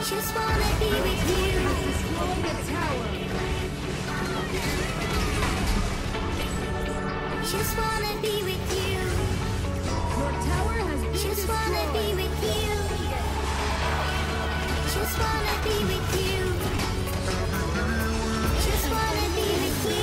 Just wanna be with you. Destroying a tower. Just wanna be with you. Your tower has been Just wanna be destroyed. with you. Just wanna be with you. Just wanna be with you.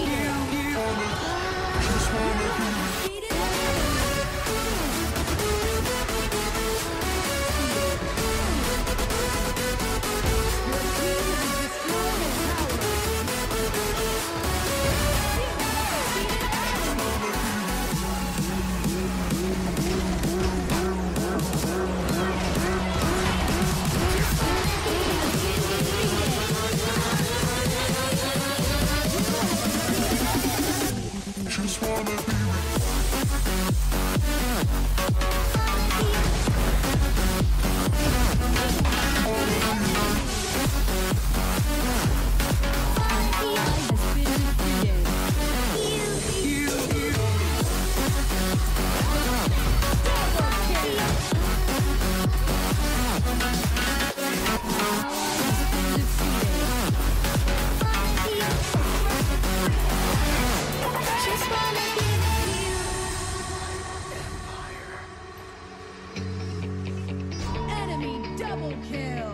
Double kill!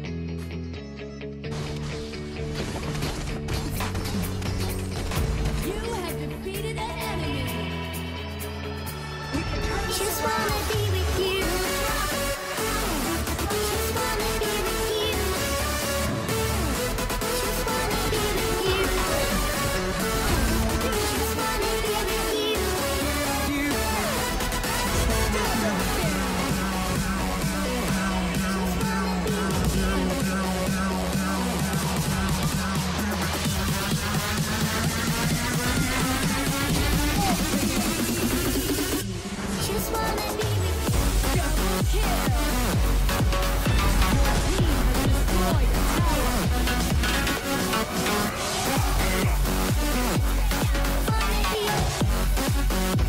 You have defeated an enemy! Just wanna be with you. Just wanna be with you. Just wanna be with you. Just wanna be with you. Just wanna be with you. Double kill! Your team has destroyed a tower! Wanna be with you.